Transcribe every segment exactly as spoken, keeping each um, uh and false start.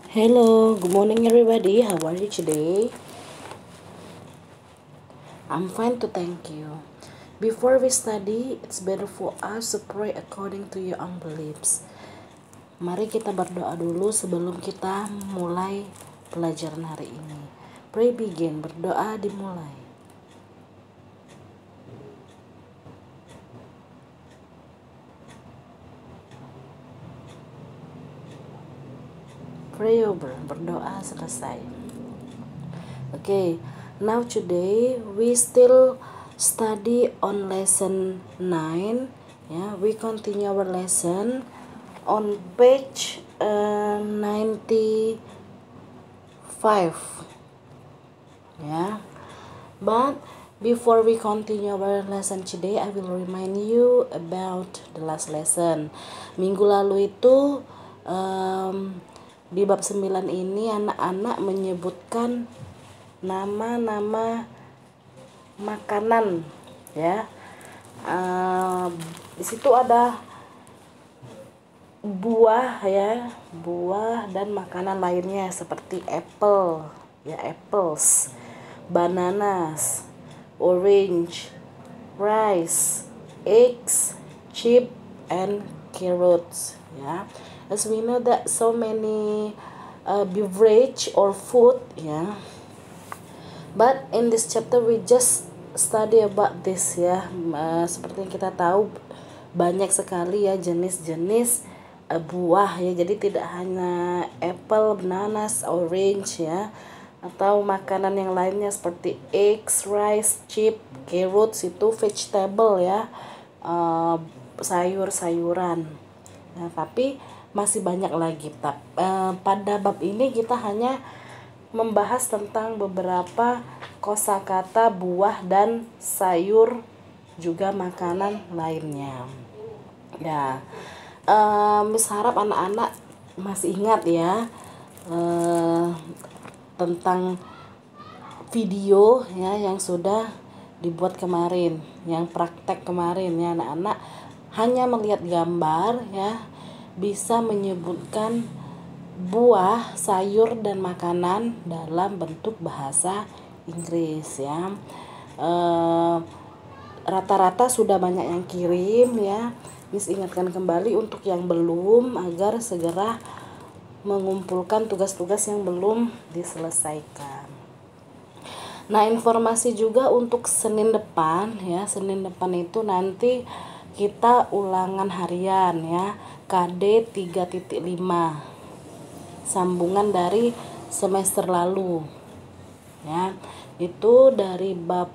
Hello, good morning everybody. How are you today? I'm fine to thank you. Before we study, it's better for us to pray according to your own beliefs. Mari kita berdoa dulu sebelum kita mulai pelajaran hari ini. Pray begin, berdoa dimulai. Pray over, berdoa selesai. Okay, now today we still study on lesson nine. Yeah, we continue our lesson on page uh, ninety-five. Yeah, but before we continue our lesson today, I will remind you about the last lesson. Minggu lalu itu um, di bab sembilan ini anak-anak menyebutkan nama-nama makanan, ya. Uh, di situ ada buah, ya, buah dan makanan lainnya seperti apple, ya, apples, bananas, orange, rice, eggs, chip, and carrots, ya. As we know that so many uh, beverage or food, ya. But in this chapter we just study about this, ya. Uh, seperti yang kita tahu banyak sekali ya jenis-jenis uh, buah, ya. Jadi tidak hanya apple, bananas, orange, ya, atau makanan yang lainnya seperti eggs, rice, chip, carrots itu vegetable, ya, uh, sayur-sayuran. Nah, tapi masih banyak lagi. Uh, pada bab ini kita hanya membahas tentang beberapa kosakata buah dan sayur juga makanan lainnya. Ya, uh, Miss harap anak-anak masih ingat ya uh, tentang video ya yang sudah dibuat kemarin, yang praktek kemarin ya. Anak-anak hanya melihat gambar ya bisa menyebutkan buah, sayur dan makanan dalam bentuk bahasa Inggris ya. E, rata-rata sudah banyak yang kirim ya. Miss ingatkan kembali untuk yang belum agar segera mengumpulkan tugas-tugas yang belum diselesaikan. Nah, informasi juga untuk Senin depan ya. Senin depan itu nanti kita ulangan harian ya, K D tiga titik lima, sambungan dari semester lalu ya. Itu dari bab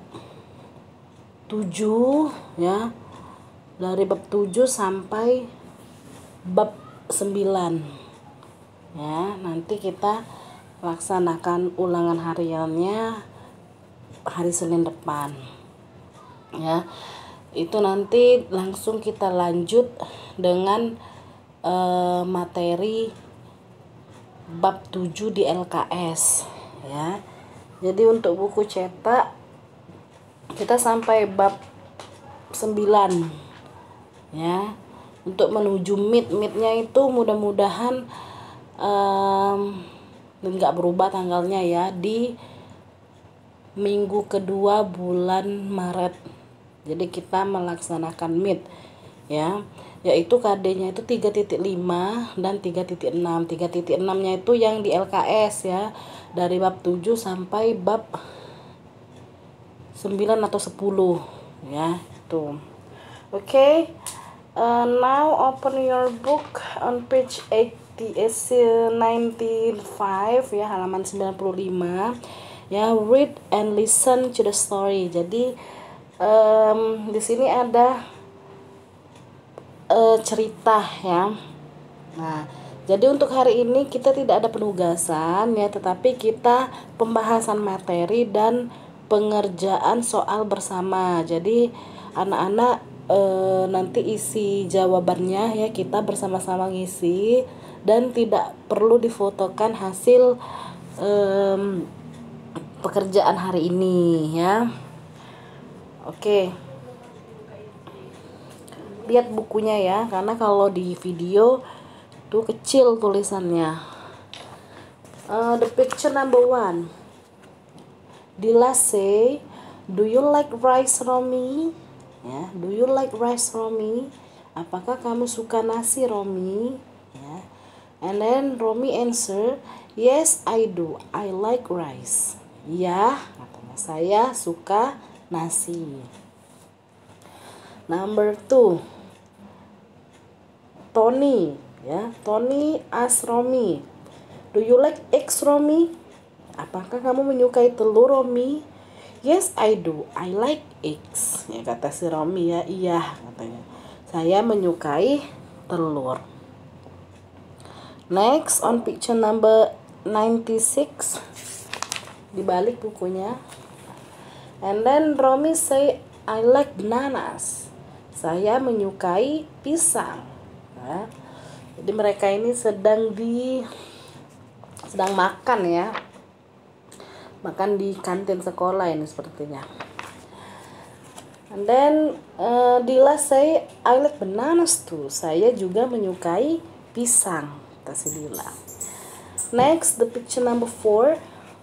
tujuh ya, dari bab tujuh sampai bab sembilan ya. Nanti kita laksanakan ulangan hariannya hari Senin depan ya. Itu nanti langsung kita lanjut dengan uh, materi bab tujuh di L K S ya. Jadi untuk buku cetak kita sampai bab sembilan ya. Untuk menuju mid midnya itu mudah-mudahan um, nggak berubah tanggalnya ya, di minggu kedua bulan Maret. Jadi kita melaksanakan mid ya, yaitu K D-nya itu tiga titik lima dan tiga titik enam. tiga titik enam-nya itu yang di L K S ya, dari bab tujuh sampai bab sembilan atau sepuluh ya, itu. Oke. Okay. Uh, now open your book on page eighty, ninety-five ya, halaman sembilan puluh lima ya. Read and listen to the story. Jadi um, di sini ada uh, cerita ya. Nah, jadi untuk hari ini kita tidak ada penugasan ya, tetapi kita pembahasan materi dan pengerjaan soal bersama. Jadi anak-anak e, nanti isi jawabannya ya, kita bersama-sama ngisi dan tidak perlu difotokan hasil e, pekerjaan hari ini ya. Oke, lihat bukunya ya, karena kalau di video tuh kecil tulisannya. Uh, the picture number one. Dila say, "Do you like rice, Romi?" Ya, do you like rice, Romi? Apakah kamu suka nasi, Romi? Ya. And then Romi answer, "Yes, I do. I like rice." Ya, katanya saya suka nasi. Number two. Tony, ya. Tony ask Romi, "Do you like eggs, Romi?" Apakah kamu menyukai telur, Romi? Yes, I do. I like eggs. Ya, kata si Romi, ya. Iya, katanya. Saya menyukai telur. Next, on picture number ninety-six. Dibalik bukunya. And then Romi say, "I like bananas." Saya menyukai pisang. Ya. Jadi mereka ini sedang di sedang makan, ya. Makan di kantin sekolah ini sepertinya. And then uh, Dila say, "I like bananas too." Saya juga menyukai pisang, kata si Dila. Next, the picture number four.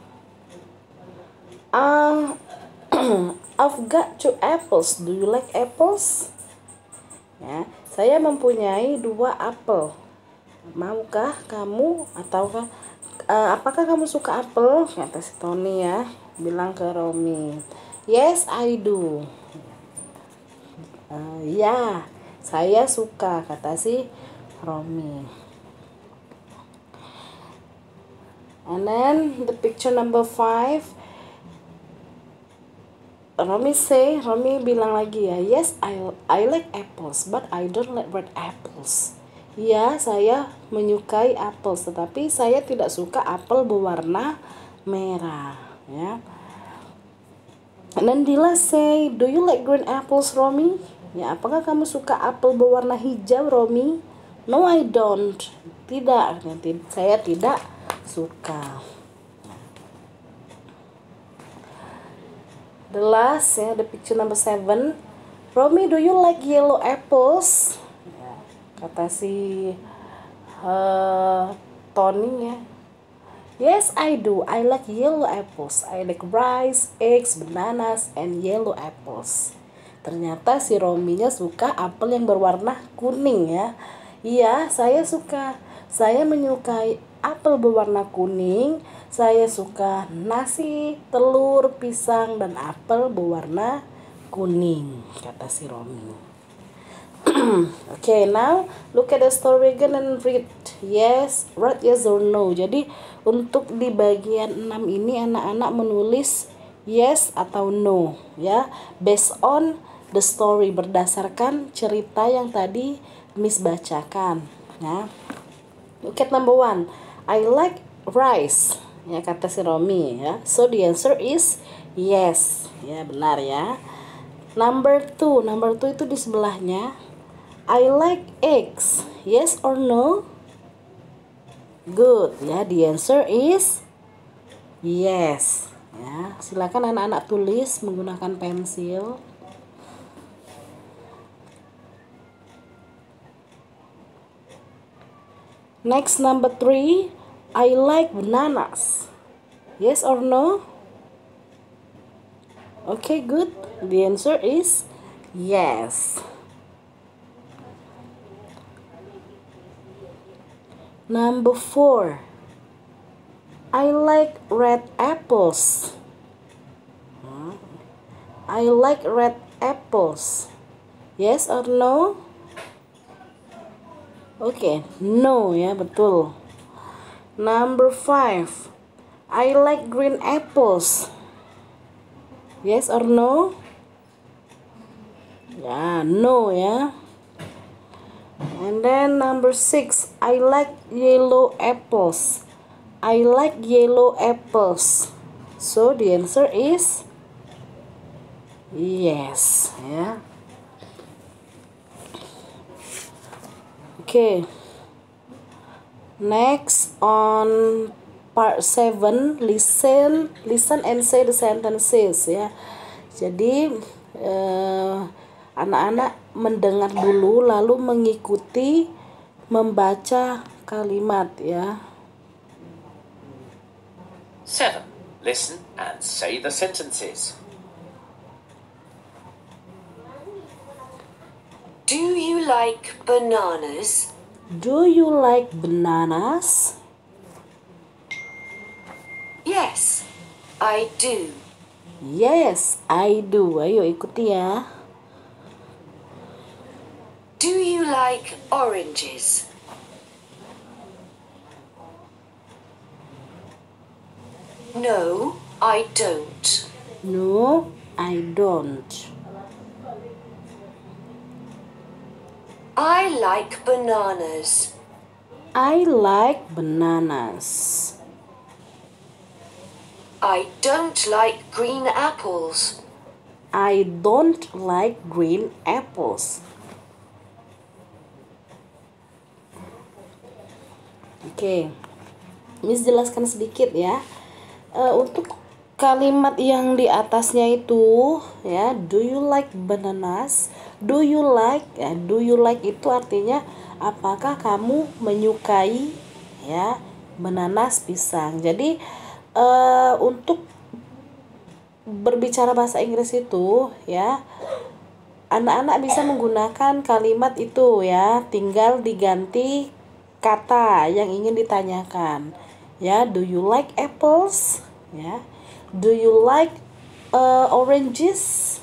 Uh, I've got two apples. Do you like apples? Ya, saya mempunyai dua apel. Maukah kamu ataukah uh, apakah kamu suka apel? Kata si Tony, ya, bilang ke Romi. Yes, I do. Uh, ya, saya suka, kata si Romi. And then the picture number five. Romi say, Romi bilang lagi, ya, "Yes, I I like apples, but I don't like red apples." Ya, saya menyukai apel, tetapi saya tidak suka apel berwarna merah, ya. And then Dila say, "Do you like green apples, Romi?" Ya, apakah kamu suka apel berwarna hijau, Romi? No, I don't. Tidak, saya tidak suka. The last, ya, the picture number seven. Romi, do you like yellow apples? Ya, kata si uh, Tony, ya. Yes, I do. I like yellow apples. I like rice, eggs, bananas, and yellow apples. Ternyata si Rominya suka apel yang berwarna kuning, ya. Iya, saya suka. Saya menyukai apel berwarna kuning. Saya suka nasi, telur, pisang, dan apel berwarna kuning, kata si Romi. Okay, now look at the story again and read yes, write yes or no. Jadi untuk di bagian enam ini anak-anak menulis yes atau no, ya, based on the story, berdasarkan cerita yang tadi Miss bacakan, ya. Look at number one. I like rice. Ya, kata si Romi, ya. So the answer is yes. Ya, benar, ya. Number two. Number two itu di sebelahnya. I like eggs. Yes or no? Good. Ya, the answer is yes. Ya, silakan anak-anak tulis menggunakan pensil. Next, number three. I like bananas. Yes or no? Okay, good. The answer is yes. Number four. I like red apples. I like red apples. Yes or no? Okay, no, ya, betul. Number five. I like green apples. Yes or no? Ya, no, ya. And then number six. I like yellow apples. I like yellow apples. So the answer is yes, ya. Okay. Next, on part seven, listen, listen and say the sentences, ya. Jadi eh, anak-anak mendengar dulu lalu mengikuti membaca kalimat, ya. seven. Listen and say the sentences. Do you like bananas? Do you like bananas? Yes, I do. Yes, I do. Ayo ikuti ya. Do you like oranges? No, I don't. No, I don't. I like bananas. I like bananas. I don't like green apples. I don't like green apples. Oke, Miss jelaskan sedikit ya. Uh, untuk kalimat yang di atasnya itu ya, do you like bananas? Do you like? Ya, do you like itu artinya apakah kamu menyukai ya bananas, pisang. Jadi uh, untuk berbicara bahasa Inggris itu ya, anak-anak bisa menggunakan kalimat itu ya, tinggal diganti kata yang ingin ditanyakan ya. Do you like apples ya, do you like uh, oranges,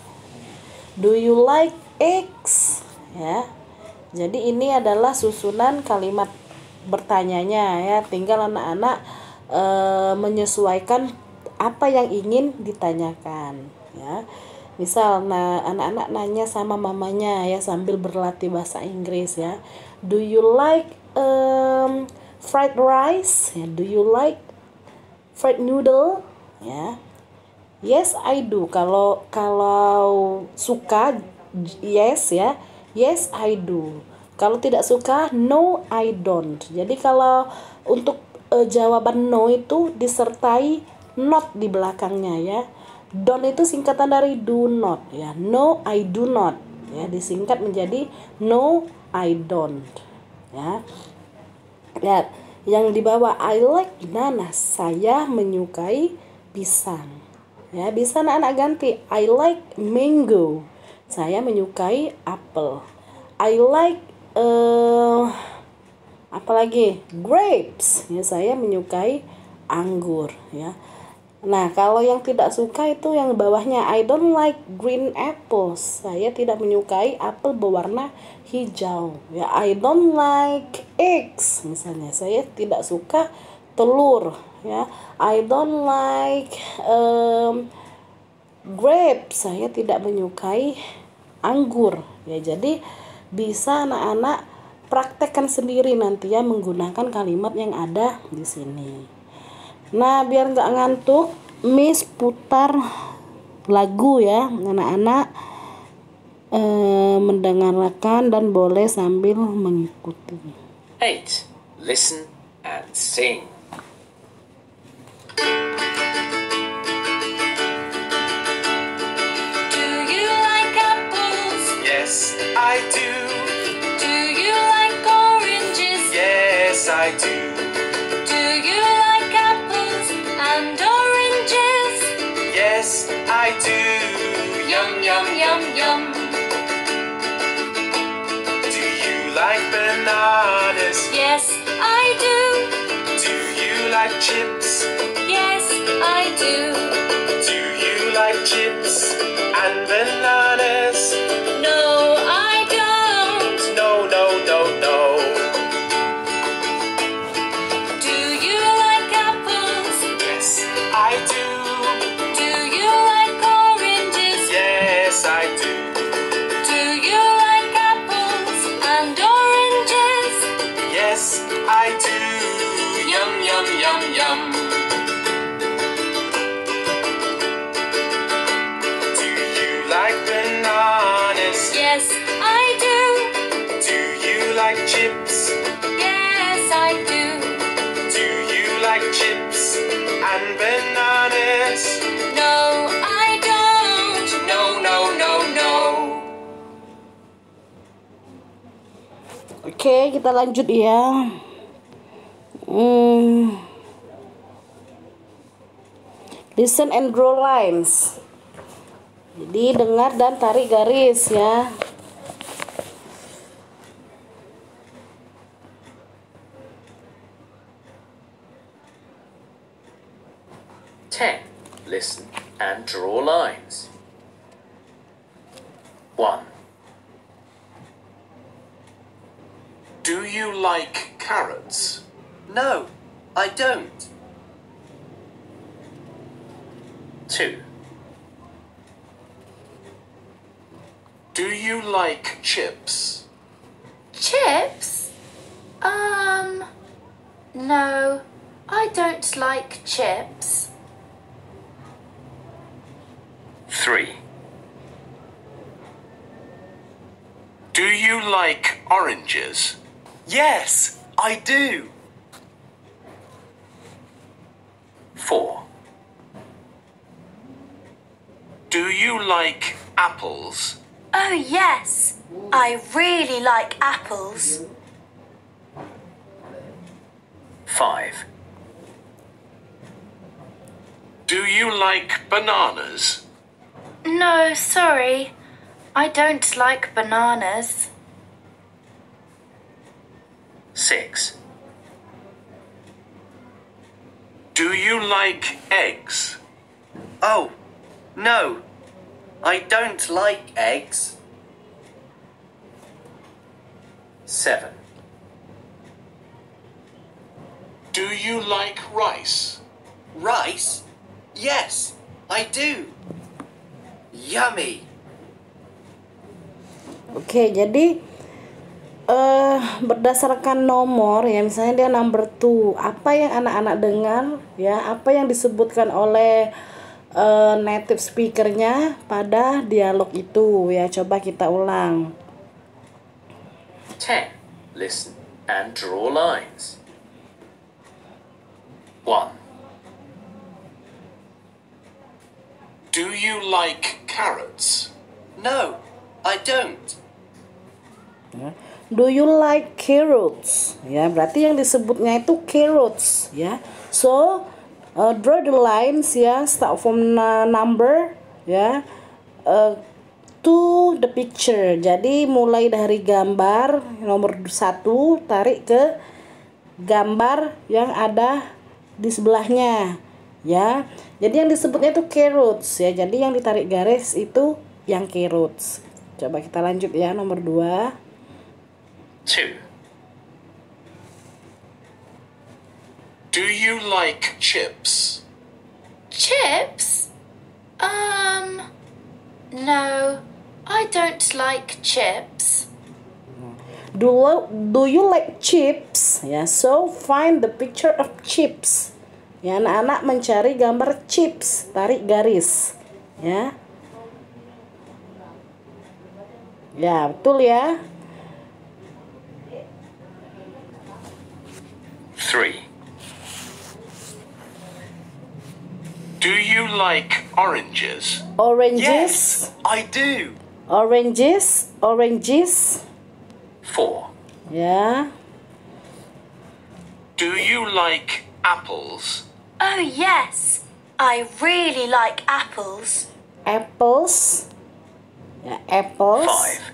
do you like eggs ya. Jadi ini adalah susunan kalimat bertanyanya ya, tinggal anak-anak uh, menyesuaikan apa yang ingin ditanyakan ya. Misal nah anak-anak nanya sama mamanya ya sambil berlatih bahasa Inggris ya. Do you like um, fried rice? Ya, do you like fried noodle? Ya. Yes, I do. Kalau kalau suka yes ya. Yes, I do. Kalau tidak suka no, I don't. Jadi kalau untuk uh, jawaban no itu disertai not di belakangnya ya. Don't itu singkatan dari do not ya. No, I do not ya, disingkat menjadi no, I don't ya. Lihat yang di bawah, I like bananas, saya menyukai pisang ya. Bisa anak-anak ganti, I like mango, saya menyukai apel. I like uh, apa lagi, grapes ya, saya menyukai anggur ya. Nah, kalau yang tidak suka itu yang bawahnya, I don't like green apples. Saya tidak menyukai apel berwarna hijau. Ya, I don't like eggs. Misalnya, saya tidak suka telur. Ya, I don't like um, grapes. Saya tidak menyukai anggur. Ya, jadi bisa anak-anak praktekkan sendiri nanti ya menggunakan kalimat yang ada di sini. Nah, biar nggak ngantuk, Miss putar lagu ya, anak-anak eh, mendengarkan dan boleh sambil mengikuti. eight. Listen and sing. Do you like apples? Yes, I do. Do you like oranges? Yes, I do. Do you like apples and oranges? Yes, I do. Yum, yum, yum, yum. Do you like bananas? Yes, I do. Do you like chips? Yes, I do. Do you like chips and bananas? No, I don't. No, no, no, no. Do you like apples? Yes, I do. Do you like oranges? Yes, I do. Do you like apples and oranges? Yes, I do. Yum, yum, yum, yum. Do you like bananas? Yes, I do. Do you like chips? Yes, I do. Do you like chips and bananas? No, I don't. No, no, no, no. Oke, kita lanjut ya. Hmm. Listen and draw lines. Jadi dengar dan tarik garis ya. ten. Listen and draw lines. one. Do you like carrots? No, I don't. two. Do you like chips? Chips? Um, no, I don't like chips. three. Do you like oranges? Yes, I do. four. Do you like apples? Oh, yes, I really like apples. five. Do you like bananas? No, sorry, I don't like bananas. six. Do you like eggs? Oh, no, I don't like eggs. seven. Do you like rice? Rice? Yes, I do. Yummy. Oke, jadi eh berdasarkan nomor ya, misalnya dia number two, apa yang anak-anak dengar ya, apa yang disebutkan oleh eh, native speakernya pada dialog itu ya. Coba kita ulang. ten. Listen and draw lines. one. Do you like carrots? No, I don't. Do you like carrots? Ya, berarti yang disebutnya itu carrots ya. So, uh, draw the lines ya, start from uh, number ya, uh, to the picture. Jadi mulai dari gambar nomor satu tarik ke gambar yang ada di sebelahnya ya. Jadi yang disebutnya itu carrots ya. Jadi yang ditarik garis itu yang carrots. Coba kita lanjut ya, nomor dua. two. Do you like chips? Chips? Um, no, I don't like chips. Do, do you like chips? Ya, so find the picture of chips. Ya, anak-anak mencari gambar chips, tarik garis. Ya. Ya, betul ya. three. Do you like oranges? Oranges. Yes, I do. Oranges, oranges. four. Ya. Do you like apples? Oh, yes, I really like apples. Apples. Ya, apples. five.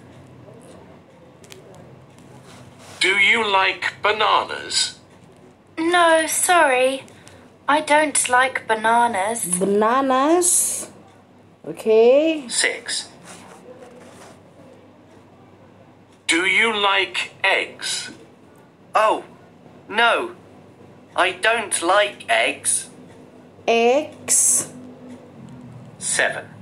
Do you like bananas? No, sorry, I don't like bananas. Bananas. Okay. six. Do you like eggs? Oh, no, I don't like eggs. Eggs. seven.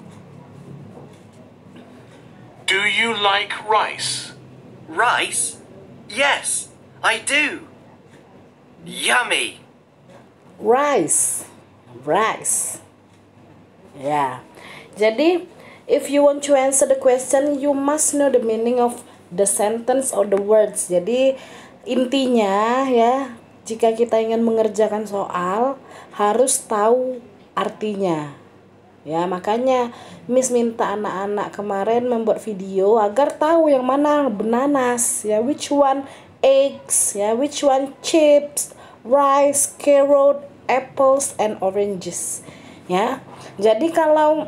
Do you like rice? Rice? Yes, I do. Yummy. Rice. Rice. Ya. Jadi, if you want to answer the question, you must know the meaning of the sentence or the words. Jadi, intinya ya, jika kita ingin mengerjakan soal, harus tahu artinya. Ya, makanya Miss minta anak-anak kemarin membuat video agar tahu yang mana bananas, ya, which one eggs, ya, which one chips, rice, carrot, apples, and oranges. ya. Jadi kalau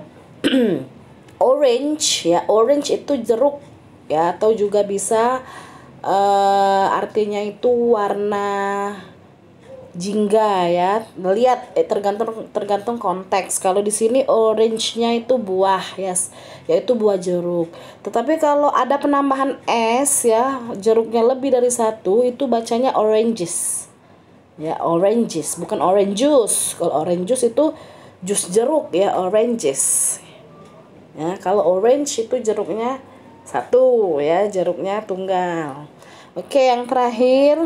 orange ya, orange itu jeruk ya, atau juga bisa uh, artinya itu warna jingga ya. Lihat eh, tergantung tergantung konteks. Kalau di sini orange-nya itu buah ya, yes, yaitu buah jeruk. Tetapi kalau ada penambahan s ya, jeruknya lebih dari satu, itu bacanya oranges. Ya, oranges, bukan orange juice. Kalau orange juice itu jus jeruk ya, oranges. Ya, kalau orange itu jeruknya satu ya, jeruknya tunggal. Oke, yang terakhir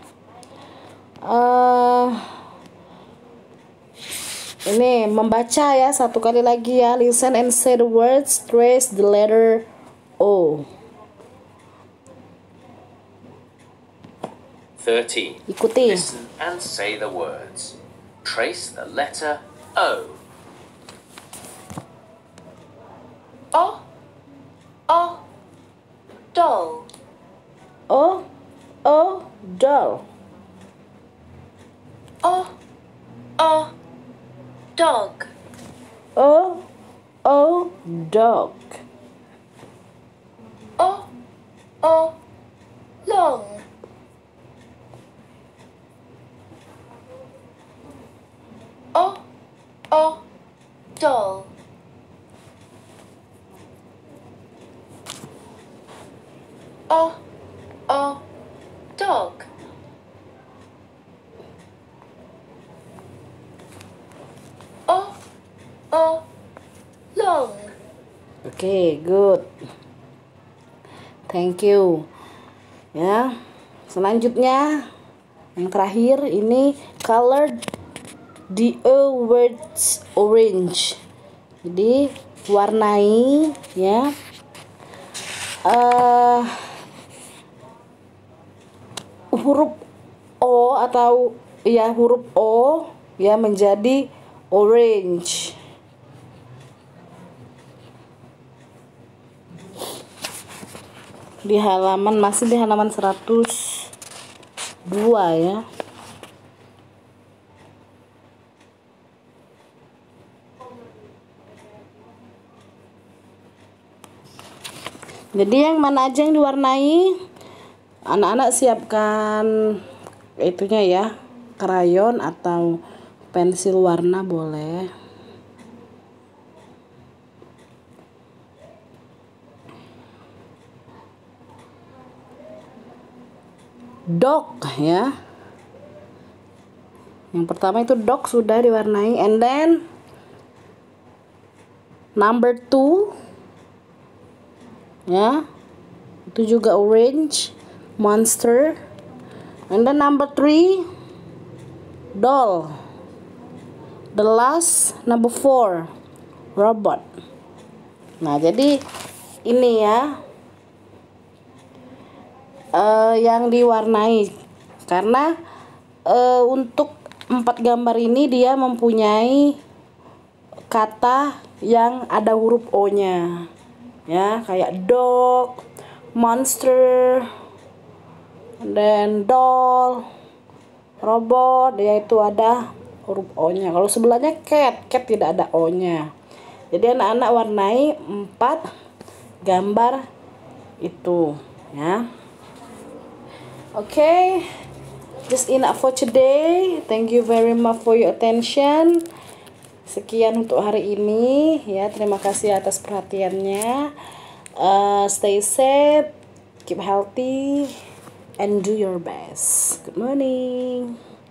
uh, ini membaca ya, satu kali lagi ya. Listen and say the words, trace the letter O. thirteen. Ikuti. Listen and say the words. Trace the letter O. O, O, doll. O, O, doll. O, O, dog. O, O, dog. O, O, long. O, O, doll. O, O, dog. O, O, long. Oke, good. Thank you. Ya. Selanjutnya yang terakhir ini color the A words orange. Jadi warnai ya. Uh, huruf O atau ya huruf O ya menjadi orange. Di halaman masih di halaman seratus dua ya. Jadi yang mana aja yang diwarnai, anak-anak siapkan itunya ya, krayon atau pensil warna boleh. Dog ya. Yang pertama itu dog sudah diwarnai, and then number two ya, itu juga orange, monster, and then number three doll, the last number four robot. Nah jadi ini ya uh, yang diwarnai, karena uh, untuk empat gambar ini dia mempunyai kata yang ada huruf O nya ya, kayak dog, monster, dan doll, robot, yaitu ada huruf O nya. Kalau sebelahnya cat, cat tidak ada O nya. Jadi anak-anak warnai empat gambar itu ya. Oke, okay. Just enough for today. Thank you very much for your attention. Sekian untuk hari ini ya, terima kasih atas perhatiannya. Uh, stay safe, keep healthy, and do your best. Good morning.